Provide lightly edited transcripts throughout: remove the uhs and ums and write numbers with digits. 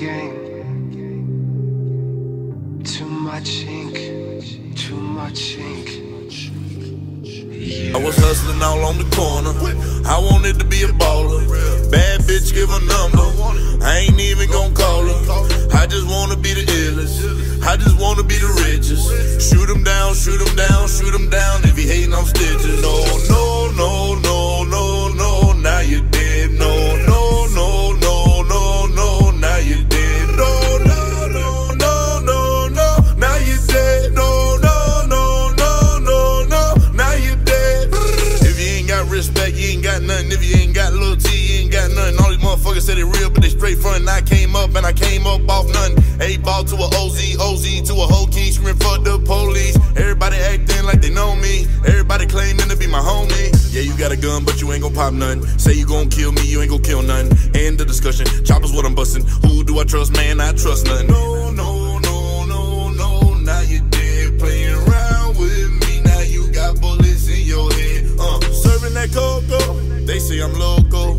gang. Too much ink, too much ink. I was hustling all on the corner. I wanted to be a baller. Bad bitch, give a number. I ain't even gon' call her. I just wanna be the illest. I just wanna be the richest. Shoot 'em down, shoot 'em down, shoot 'em down. If you hatin', I'm stitching. No, no, no, no, no, no. Now you're dead. No, no, no, no, no, no. Now you're dead. No, no, no, no, no, no. Now you're dead. No, no, no, no, no, no. Now you're dead. If you ain't got respect, you ain't got nothing. If you ain't got little T, you ain't got nothing. All these motherfuckers say they real, but they straight front. I came up and I came up off nothing. A-ball to a OZ, OZ to a whole key, screaming for the police. Everybody acting like they know me. Everybody claiming to be my homie. Yeah, you got a gun, but you ain't gon' pop none. Say you gon' kill me, you ain't gon' kill none. End the discussion. Choppers what I'm bustin'. Who do I trust, man? I trust none. No, no, no, no, no. Now you're dead, playing around with me. Now you got bullets in your head. Serving that cocoa. They say I'm loco.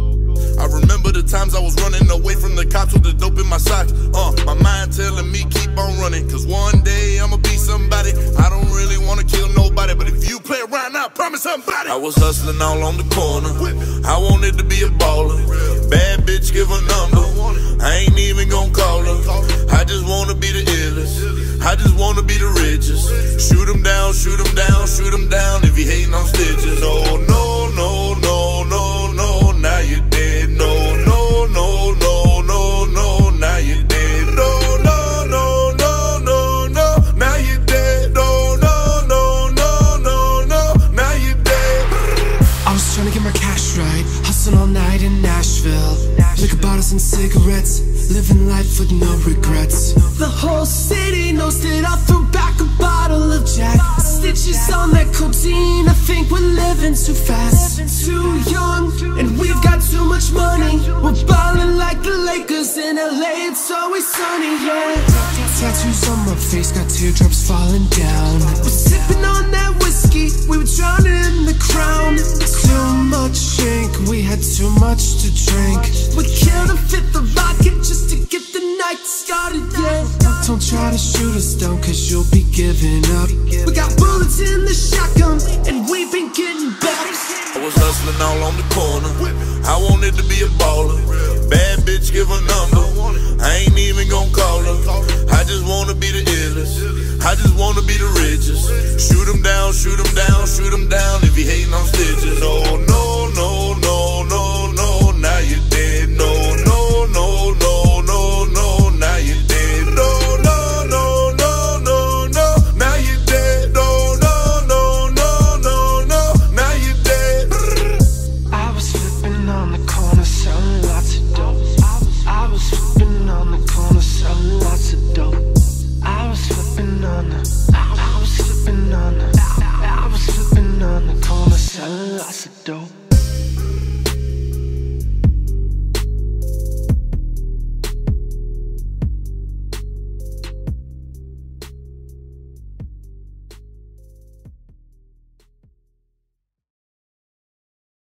I remember the times I was running away from the cops with the dope in my socks. My mind telling me keep on running, cause one day I'ma be somebody. I don't really wanna kill nobody, but if you play around, I promise somebody. I was hustling all on the corner. I wanted to be a baller. Bad bitch, give a number. I ain't even gon' call her. I just wanna be the illest. I just wanna be the richest. Shoot 'em down, shoot 'em down, shoot 'em down. If you hatin', I'm stitching. No, no, no, no, no, no. Now you're dead. No, no, no, no, no, no. Now you're dead. No, no, no, no, no, no. Now you're dead. No, no, no, no, no, no. Now you're dead. I was trying to get my cash right, hustling all night in Nashville. Liquor bottles and cigarettes, living life with no regrets. The whole city knows that I threw back a bottle of Jack. Stitches on that codeine, I think we're living too fast. Too young, and we've got too much money. We're ballin' like the Lakers in LA, it's always sunny, yeah. Tattoos on my face, got teardrops falling down. We're sipping on that whiskey, we were drowning in the crown. Too much ink, we had too much to drink. We killed a fifth of vodka just to get the night started, yeah. Don't try to shoot us down, cause you'll be giving up. We got bullets in the shotgun, and we've been getting back. I was hustling all on the corner. I wanted to be a baller. Bad bitch, give a number. I ain't even gon' call her. I just wanna be the illest. I just wanna be the richest. Shoot 'em down, shoot 'em down, shoot 'em down. If you hatin', I'm stitching. No, no.